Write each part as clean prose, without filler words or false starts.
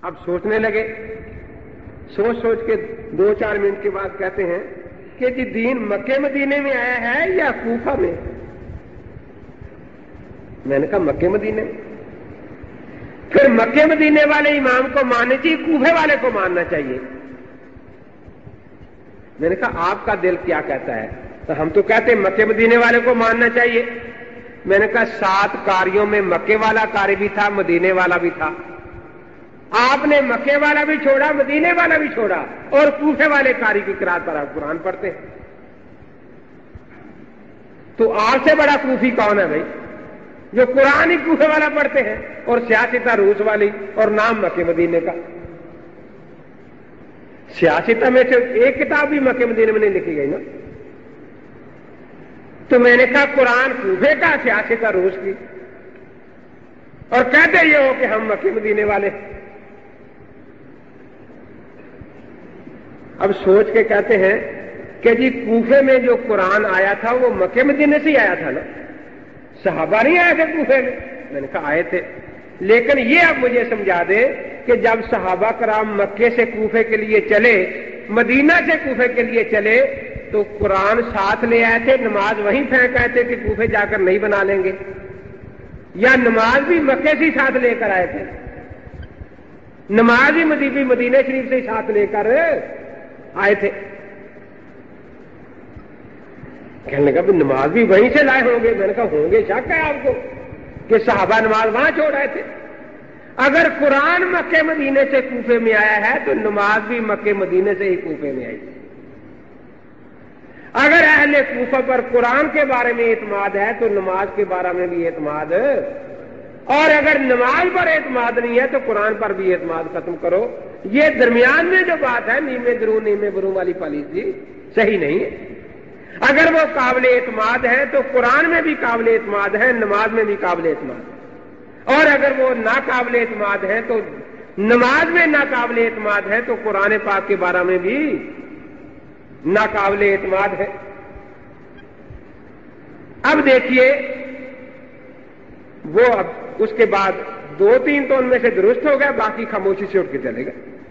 اب سوچنے لگے، سوچ سوچ کے 2-4 منٹ کے بعد کہتے ہیں کہ جی دین مکے مدینے میں آیا ہے یا کوفہ میں؟ میں نے کہا مکے مدینے میں۔ پھر مکے مدینے والے امام کو ماننا چاہیے، کوفے والے کو ماننا چاہیے؟ میں نے کہا آپ کا دل کیا کہتا ہے؟ تو ہم تو کہتے ہیں مکے مدینے والے کو ماننا چاہیے۔ میں نے کہا 7 قاریوں میں مکے والا قاری بھی تھا، مدینے والا بھی تھا، آپ نے مکے والا بھی چھوڑا، مدینے والا بھی چھوڑا، اور کوفے والے قاری کی قرات پر آپ قرآن پڑھتے ہیں۔ تو آپ سے بڑا کوفی کون ہے بھائی، جو قرآن ہی کوفے والا پڑھتے ہیں اور سیاستہ روس والی اور نام مکے مدینے کا؟ سیاستہ میں سے ایک کتاب بھی مکے مدینے میں نہیں لکھی گئی نا۔ تو میں نے کہا قرآن کوفے کا، سیاستہ روس کی، اور کہتے یہ ہو کہ ہم مکے مدینے والے۔ اب سوچ کے کہتے ہیں کہ جی کوفے میں جو قرآن آیا تھا وہ مکے مدینے سے ہی آیا تھا نا، صحابہ نہیں آئے تھے کوفے میں؟ میں نے کہا آئے تھے، لیکن یہ اب مجھے سمجھا دے کہ جب صحابہ کرام مکے سے کوفے کے لیے چلے، مدینہ سے کوفے کے لیے چلے، تو قرآن ساتھ لے آئے تھے، نماز وہیں پھینک آئے تھے کہ کوفے جا کر نہیں بنا لیں گے، یا نماز بھی مکے سے ہی ساتھ لے کر آئے تھے؟ نماز بھی مدینہ شریف سے ہی ساتھ لے کر آئے تھے۔ کہنے لگا بھی نماز بھی وہیں سے لائے ہوں گے؟ میں نے کہا ہوں گے، شک ہے آپ کو کہ صحابہ نماز وہاں چھوڑ آئے تھے؟ اگر قرآن مکے مدینے سے کوفے میں آیا ہے تو نماز بھی مکے مدینے سے ہی کوفے میں آئی۔ اگر اہل کوفہ پر قرآن کے بارے میں اعتماد ہے تو نماز کے بارے میں بھی اعتماد ہے، اور اگر نماز پر اعتماد نہیں ہے تو قرآن پر بھی اعتماد ختم کرو۔ یہ درمیان میں جو بات ہے نیمے درو نیمے برو والی پالیسی صحیح نہیں ہے۔ اگر وہ قابل اعتماد ہے تو قرآن میں بھی قابل اعتماد ہے، نماز میں بھی قابل اعتماد ہے، اور اگر وہ ناقابل اعتماد ہے تو نماز میں ناقابل اعتماد ہے تو قرآن پاک کے بارے میں بھی ناقابل اعتماد ہے۔ اب دیکھیے وہ اب اس کے بعد 2-3 تو ان میں سے درست ہو گیا، باقی خاموشی سے اٹھ کے چلے گا۔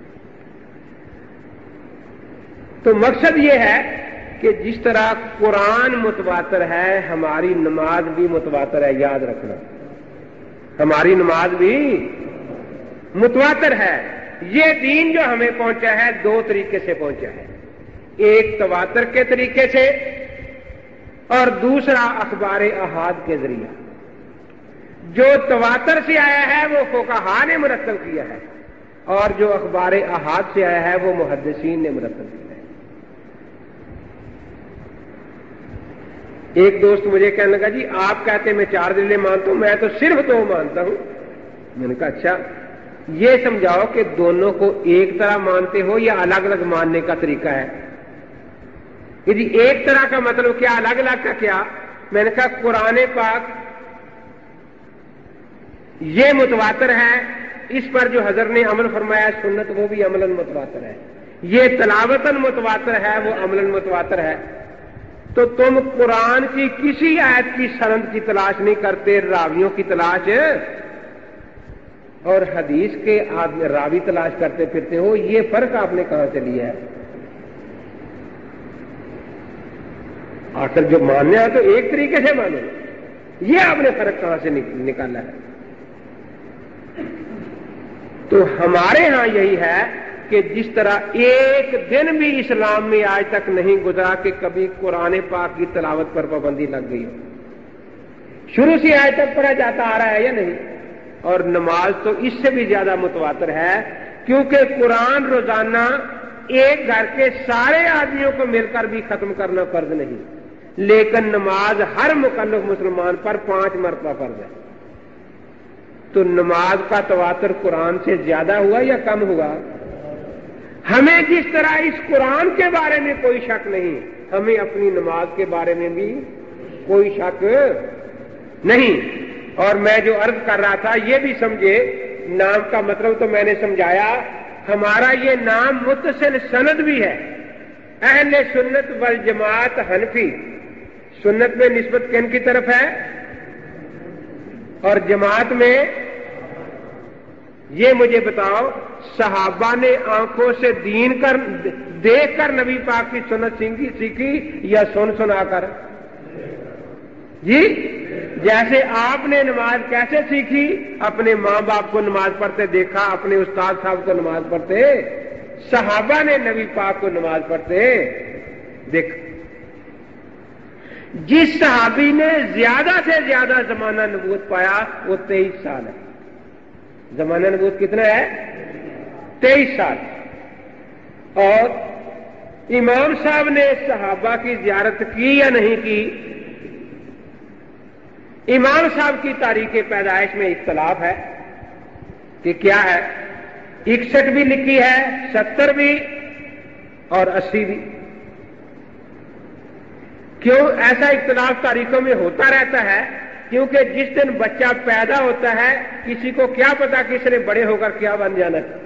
تو مقصد یہ ہے کہ جس طرح قرآن متواتر ہے ہماری نماز بھی متواتر ہے، یاد رکھنا، ہماری نماز بھی متواتر ہے۔ یہ دین جو ہمیں پہنچا ہے 2 طریقے سے پہنچا ہے، ایک تواتر کے طریقے سے اور دوسرا اخبار احاد کے ذریعہ۔ جو تواتر سے آیا ہے وہ فقہاء نے مرتب کیا ہے، اور جو اخبار احاد سے آیا ہے وہ محدثین نے مرتب کیا ہے۔ ایک دوست مجھے کہنے لگا جی آپ کہتے ہیں میں 4 دلیلیں مانتا ہوں، میں تو صرف 2 مانتا ہوں۔ میں نے کہا اچھا یہ سمجھاؤ کہ دونوں کو ایک طرح مانتے ہو یا الگ الگ ماننے کا طریقہ ہے؟ کہ جی ایک طرح کا مطلب کیا، الگ الگ کا کیا؟ میں نے کہا قرآن پاک یہ متواتر ہے، اس پر جو حضرت نے عمل فرمایا سنت وہ بھی عملاً متواتر ہے، یہ تلاوتاً متواتر ہے وہ عملاً متواتر ہے۔ تو تم قرآن کی کسی آیت کی سند کی تلاش نہیں کرتے، راویوں کی تلاش اور حدیث کے راوی تلاش کرتے پھرتے ہو، یہ فرق آپ نے کہاں سے لیا ہے؟ آخر جو ماننے ہے تو ایک طریقے سے مانو، یہ آپ نے فرق کہاں سے نکالا ہے؟ تو ہمارے ہاں یہی ہے کہ جس طرح ایک دن بھی اسلام میں آج تک نہیں گزرا کہ کبھی قرآن پاک کی تلاوت پر پابندی لگ گئی ہو، شروع سے آج تک پڑھا جاتا آ رہا ہے یا نہیں؟ اور نماز تو اس سے بھی زیادہ متواتر ہے، کیونکہ قرآن روزانہ ایک گھر کے سارے آدمیوں کو مل کر بھی ختم کرنا فرض نہیں، لیکن نماز ہر مکلف مسلمان پر 5 مرتبہ فرض ہے۔ تو نماز کا تواتر قرآن سے زیادہ ہوا یا کم ہوا؟ ہمیں جس طرح اس قرآن کے بارے میں کوئی شک نہیں، ہمیں اپنی نماز کے بارے میں بھی کوئی شک نہیں۔ اور میں جو عرض کر رہا تھا یہ بھی سمجھے، نام کا مطلب تو میں نے سمجھایا، ہمارا یہ نام متصل سند بھی ہے، اہل سنت والجماعت حنفی۔ سنت میں نسبت کن کی طرف ہے اور جماعت میں یہ مجھے بتاؤ صحابہ نے آنکھوں سے دین دیکھ کر نبی پاک کی سنت سیکھی یا سن سنا کر؟ جی جیسے آپ نے نماز کیسے سیکھی؟ اپنے ماں باپ کو نماز پڑھتے دیکھا، اپنے استاد صاحب کو نماز پڑھتے، صحابہ نے نبی پاک کو نماز پڑھتے دیکھ۔ جس صحابی نے زیادہ سے زیادہ زمانہ نبوت پایا وہ 23 سال ہے۔ زمانہ نبوت کتنا ہے؟ 23 سال۔ اور امام صاحب نے صحابہ کی زیارت کی یا نہیں کی؟ امام صاحب کی تاریخ پیدائش میں اختلاف ہے کہ کیا ہے، 61 بھی لکھی ہے، 70 بھی اور 80 بھی۔ کیوں ایسا اختلاف تاریخوں میں ہوتا رہتا ہے؟ کیونکہ جس دن بچہ پیدا ہوتا ہے کسی کو کیا پتا کس نے بڑے ہو کر کیا بن جانا ہے۔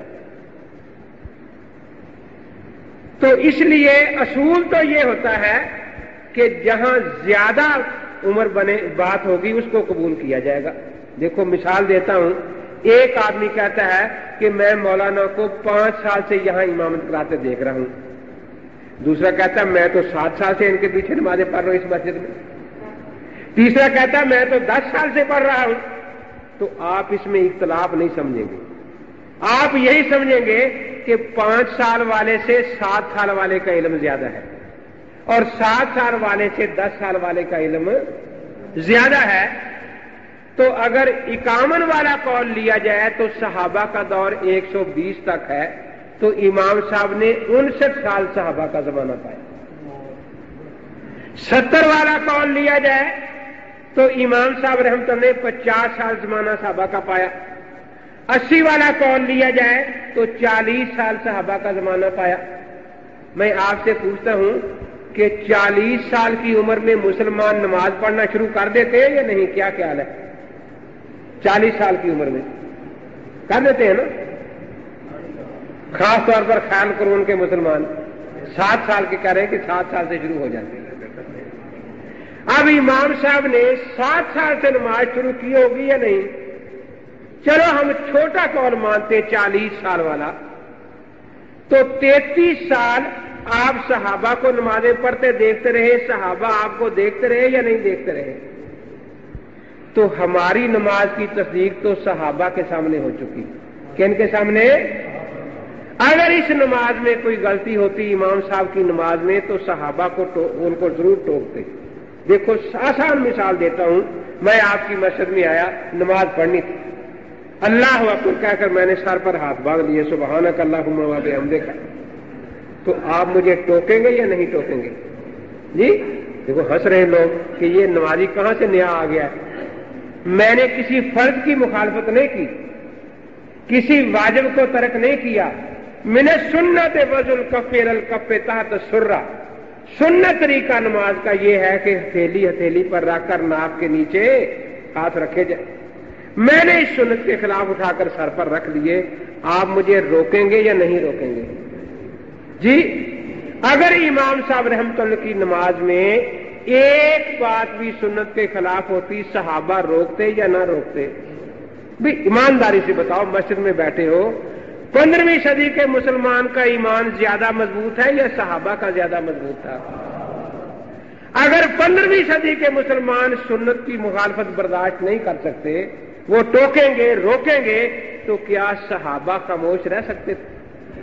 تو اس لیے اصول تو یہ ہوتا ہے کہ جہاں زیادہ عمر بات ہوگی اس کو قبول کیا جائے گا۔ دیکھو مثال دیتا ہوں، ایک آدمی کہتا ہے کہ میں مولانا کو 5 سال سے یہاں امامت کراتے دیکھ رہا ہوں، دوسرا کہتا ہے میں تو 7 سال سے ان کے پیچھے نمازیں پڑھ رہا ہوں اس مسجد میں، تیسرا کہتا ہے میں تو 10 سال سے پڑھ رہا ہوں۔ تو آپ اس میں اختلاف نہیں سمجھیں گے، آپ یہی سمجھیں گے کہ 5 سال والے سے 7 سال والے کا علم زیادہ ہے اور 7 سال والے سے 10 سال والے کا علم زیادہ ہے۔ تو اگر 51 والا قول لیا جائے تو صحابہ کا دور 120 تک ہے، تو امام صاحب نے 59 سال صحابہ کا زمانہ پایا۔ 70 والا قول لیا جائے تو امام صاحب رحمۃ اللہ نے 50 سال زمانہ صحابہ کا پایا۔ 80 والا قول لیا جائے تو 40 سال صحابہ کا زمانہ پایا۔ میں آپ سے پوچھتا ہوں کہ 40 سال کی عمر میں مسلمان نماز پڑھنا شروع کر دیتے ہیں یا نہیں؟ کیا خیال ہے؟ 40 سال کی عمر میں کر دیتے ہیں نا؟ خاص طور پر خیال کرو ان کے مسلمان 7 سال کے کہہ رہے ہیں کہ 7 سال سے شروع ہو جاتے ہیں۔ اب امام صاحب نے 7 سال سے نماز شروع کی ہوگی یا نہیں؟ چلو ہم چھوٹا قول مانتے 40 سال والا، تو 33 سال آپ صحابہ کو نمازیں پڑھتے دیکھتے رہے، صحابہ آپ کو دیکھتے رہے یا نہیں دیکھتے رہے؟ تو ہماری نماز کی تصدیق تو صحابہ کے سامنے ہو چکی۔ کن کے سامنے؟ اگر اس نماز میں کوئی غلطی ہوتی امام صاحب کی نماز میں تو صحابہ کو ان کو ضرور ٹوکتے۔ دیکھو آسان مثال دیتا ہوں، میں آپ کی مسجد میں آیا، نماز پڑھنی تھی، اللہ اکبر کہہ کر میں نے سر پر ہاتھ باندھ لیے، سبحانک اللہم و بحمدک، تو آپ مجھے ٹوکیں گے یا نہیں ٹوکیں گے؟ جی دیکھو ہنس رہے لوگ کہ یہ نمازی کہاں سے نیا آ گیا ہے۔ میں نے کسی فرض کی مخالفت نہیں کی، کسی واجب کو ترک نہیں کیا۔ من سنت وضع الکف علی الکف تحت السرہ، سنت طریقہ نماز کا یہ ہے کہ ہتھیلی پر رکھ کر ناک کے نیچے ہاتھ رکھے جائے۔ میں نے اس سنت کے خلاف اٹھا کر سر پر رکھ لیے، آپ مجھے روکیں گے یا نہیں روکیں گے؟ جی اگر امام صاحب رحمۃ اللہ کی نماز میں ایک بات بھی سنت کے خلاف ہوتی صحابہ روکتے یا نہ روکتے؟ بھی ایمانداری سے بتاؤ، مسجد میں بیٹھے ہو، 15ویں صدی کے مسلمان کا ایمان زیادہ مضبوط ہے یا صحابہ کا زیادہ مضبوط تھا؟ اگر 15ویں صدی کے مسلمان سنت کی مخالفت برداشت نہیں کر سکتے، وہ ٹوکیں گے روکیں گے، تو کیا صحابہ خاموش رہ سکتے تھے؟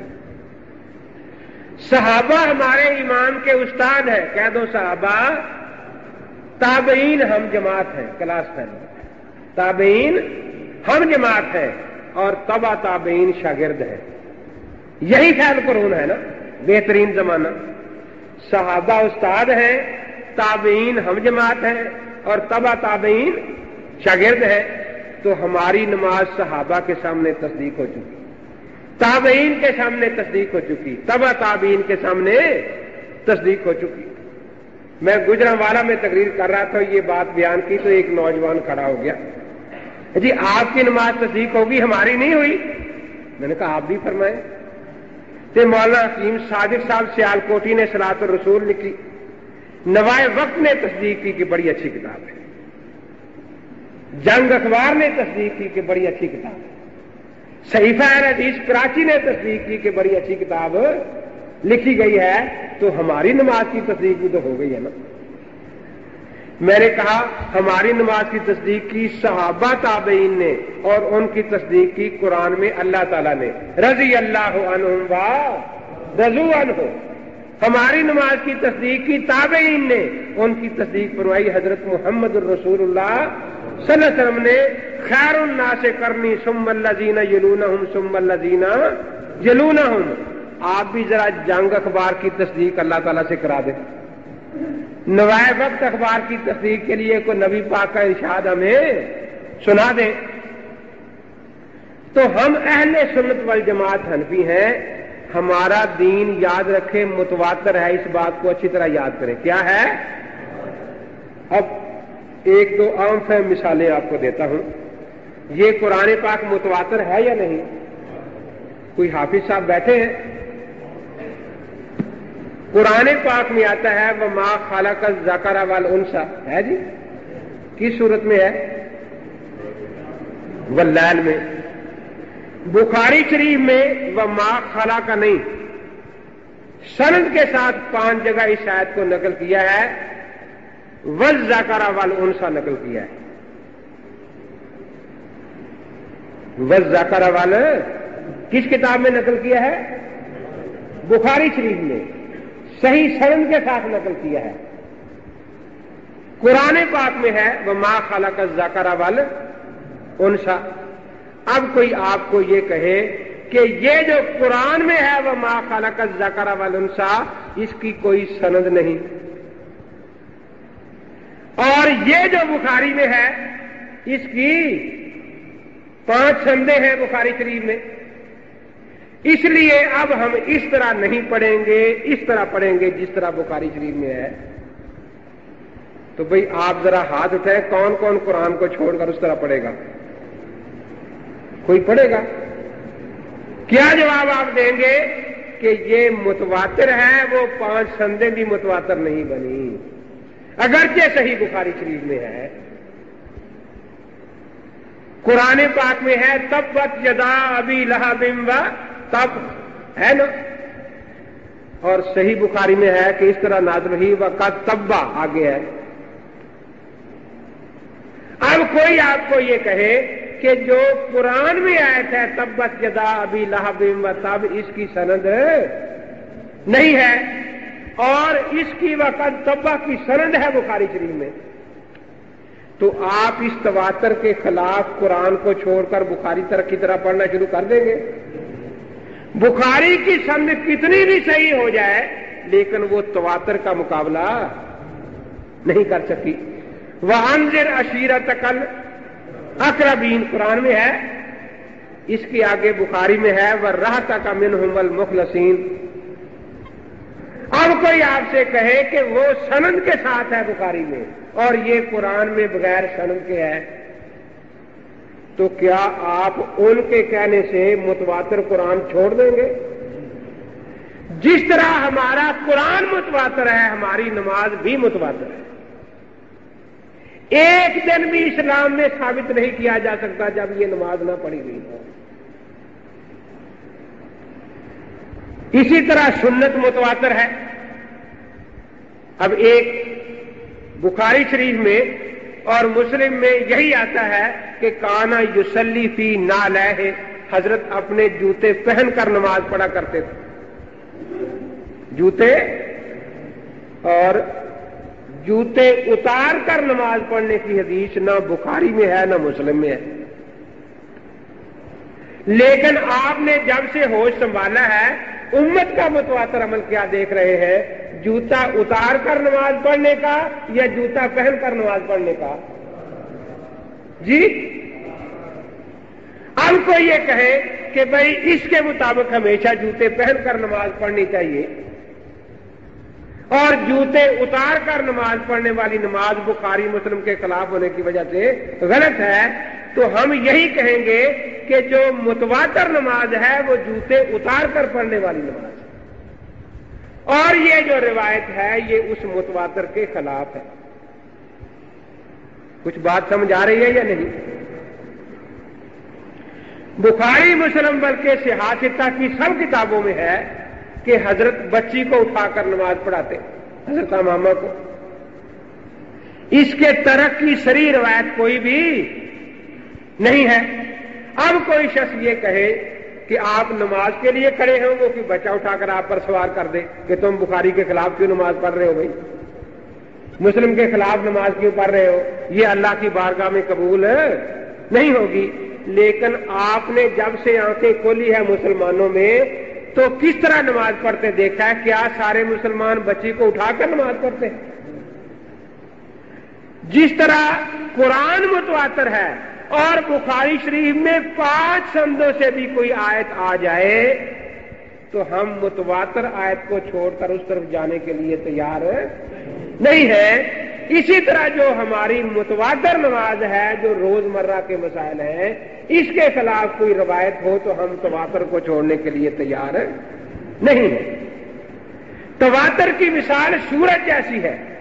صحابہ ہمارے ایمان کے استاد ہیں، کہہ دو صحابہ۔ تابعین ہم جماعت ہیں، کلاس فیلو، تابعین ہم جماعت ہیں اور تبع تابعین شاگرد ہیں۔ یہی خیر قرون ہے نا، بہترین زمانہ۔ صحابہ استاد ہیں، تابعین ہم جماعت ہیں اور تبع تابعین شاگرد ہیں۔ تو ہماری نماز صحابہ کے سامنے تصدیق ہو چکی، تابعین کے سامنے تصدیق ہو چکی، تبع تابعین کے سامنے تصدیق ہو چکی۔ میں گجرانوالا میں تقریر کر رہا تھا، یہ بات بیان کی تو ایک نوجوان کھڑا ہو گیا، جی آپ کی نماز تصدیق ہوگی ہماری نہیں ہوئی۔ میں نے کہا آپ بھی فرمائیں۔ تو مولانا حکیم صادق صاحب سیالکوٹی نے صلاۃ الرسول لکھی، نوائے وقت نے تصدیق کی کہ بڑی اچھی کتاب ہے، جنگ اخبار نے تصدیق کی کہ بڑی اچھی کتاب ہے، صحیفہ اہل حدیث کراچی نے تصدیق کی کہ بڑی اچھی کتاب لکھی گئی ہے، تو ہماری نماز کی تصدیق بھی تو ہو گئی ہے نا۔ میں نے کہا ہماری نماز کی تصدیق کی صحابہ تابعین نے، اور ان کی تصدیق کی قرآن میں اللہ تعالیٰ نے، رضی اللہ عنہم و رضوا عنہ۔ ہماری نماز کی تصدیق کی تابعین نے، ان کی تصدیق فرمائی حضرت محمد الرسول اللہ صلی اللہ علیہ وسلم نے، خیر الناس قرنی ثم الذین یلونہم ثم الذین یلونہم۔ آپ بھی ذرا جنگ اخبار کی تصدیق اللہ تعالیٰ سے کرا دیں، نوائے وقت اخبار کی تصدیق کے لیے کوئی نبی پاک کا ارشاد ہمیں سنا دیں۔ تو ہم اہل سنت والجماعت حنفی ہیں، ہمارا دین یاد رکھیں متواتر ہے، اس بات کو اچھی طرح یاد کریں۔ کیا ہے؟ اب ایک دو عام فہم مثالیں آپ کو دیتا ہوں۔ یہ قرآن پاک متواتر ہے یا نہیں؟ کوئی حافظ صاحب بیٹھے ہیں، قرآن پاک میں آتا ہے وَمَا خَلَقَ الذَّكَرَ وَالْأُنثَىٰ، ہے جی؟ کس صورت میں ہے؟ واللیل میں۔ بخاری شریف میں وَمَا خَلَقَ نہیں، سند کے ساتھ 5 جگہ اس آیت کو نقل کیا ہے، وَالذَّكَرَ وَالْأُنثَىٰ نقل کیا ہے۔ وَالذَّكَرَ وَال کس کتاب میں نقل کیا ہے؟ بخاری شریف میں، صحیح سند کے ساتھ نقل کیا ہے۔ قرآن پاک میں ہے وَمَا خَلَقَ الذَّكَرَ وَالْأُنثَىٰ۔ اب کوئی آپ کو یہ کہے کہ یہ جو قرآن میں ہے وَمَا خَلَقَ الذَّكَرَ وَالْأُنثَىٰ، اس کی کوئی سند نہیں، اور یہ جو بخاری میں ہے اس کی 5 سندیں ہیں بخاری شریف میں، اس لیے اب ہم اس طرح نہیں پڑھیں گے، اس طرح پڑھیں گے جس طرح بخاری شریف میں ہے۔ تو بھئی آپ ذرا ہاتھ اٹھائیں، کون کون قرآن کو چھوڑ کر اس طرح پڑھے گا؟ کوئی پڑھے گا؟ کیا جواب آپ دیں گے کہ یہ متواتر ہے، وہ 5 سندیں بھی متواتر نہیں بنی، اگرچہ صحیح بخاری شریف میں ہے۔ قرآن پاک میں ہے تبت یدا ابی لہب و تب، ہے نا؟ اور صحیح بخاری میں ہے کہ اس طرح نازل ہوئی وقت تبا آگے ہے۔ اب کوئی آپ کو یہ کہے کہ جو قرآن میں آیت ہے تبت یدا ابی لہب و تب، اس کی سند نہیں ہے، اور اس کی وقت تبا کی سند ہے بخاری شریف میں، تو آپ اس تواتر کے خلاف قرآن کو چھوڑ کر بخاری کی طرح پڑھنا شروع کر دیں گے؟ بخاری کی سند کتنی بھی صحیح ہو جائے لیکن وہ تواتر کا مقابلہ نہیں کر سکتی۔ وَأَنذِرْ عَشِيرَتَكَ الْأَقْرَبِينَ قرآن میں ہے، اس کے آگے بخاری میں ہے وَرَحْتَكَ مِنْهُمُ الْمُخْلَصِينَ۔ اب کوئی آپ سے کہے کہ وہ سند کے ساتھ ہے بخاری میں اور یہ قرآن میں بغیر سند کے ہے، تو کیا آپ ان کے کہنے سے متواتر قرآن چھوڑ دیں گے؟ جس طرح ہمارا قرآن متواتر ہے، ہماری نماز بھی متواتر ہے۔ ایک دن بھی اسلام میں ثابت نہیں کیا جا سکتا جب یہ نماز نہ پڑھی گئی ہو۔ اسی طرح سنت متواتر ہے۔ اب ایک بخاری شریف میں اور مسلم میں یہی آتا ہے کہ کانا یصلی فی نعلیہ، حضرت اپنے جوتے پہن کر نماز پڑھا کرتے تھے۔ جوتے اور جوتے اتار کر نماز پڑھنے کی حدیث نہ بخاری میں ہے نہ مسلم میں ہے، لیکن آپ نے جب سے ہوش سنبھالا ہے امت کا متواتر عمل کیا دیکھ رہے ہیں؟ جوتا اتار کر نماز پڑھنے کا یا جوتا پہن کر نماز پڑھنے کا؟ جی اب کوئی یہ کہے کہ بھئی اس کے مطابق ہمیشہ جوتے پہن کر نماز پڑھنی چاہیے اور جوتے اتار کر نماز پڑھنے والی نماز بخاری مسلم کے خلاف ہونے کی وجہ سے غلط ہے، تو ہم یہی کہیں گے کہ جو متواتر نماز ہے وہ جوتے اتار کر پڑھنے والی نماز ہے، اور یہ جو روایت ہے یہ اس متواتر کے خلاف ہے۔ کچھ بات سمجھ آ رہی ہے یا نہیں؟ بخاری مسلم بلکہ صحاح ستہ کی سب کتابوں میں ہے کہ حضرت بچی کو اٹھا کر نماز پڑھاتے، حضرت امامہ کو۔ اس کے ترک کی صریح روایت کوئی بھی نہیں ہے۔ اب کوئی شخص یہ کہے کہ آپ نماز کے لیے کھڑے ہوں وہ کہ بچہ اٹھا کر آپ پر سوار کر دے کہ تم بخاری کے خلاف کیوں نماز پڑھ رہے ہو بھائی، مسلم کے خلاف نماز کیوں پڑھ رہے ہو، یہ اللہ کی بارگاہ میں قبول نہیں ہوگی۔ لیکن آپ نے جب سے آنکھیں کھولی ہے مسلمانوں میں تو کس طرح نماز پڑھتے دیکھا ہے؟ کیا سارے مسلمان بچی کو اٹھا کر نماز پڑھتے ہیں؟ جس طرح قرآن متواتر ہے اور بخاری شریف میں 5 سندوں سے بھی کوئی آیت آ جائے تو ہم متواتر آیت کو چھوڑ کر اس طرف جانے کے لیے تیار نہیں ہے۔ اسی طرح جو ہماری متواتر نماز ہے، جو روزمرہ کے مسائل ہیں، اس کے خلاف کوئی روایت ہو تو ہم تواتر کو چھوڑنے کے لیے تیار نہیں ہیں۔ تواتر کی مثال سورج جیسی ہے۔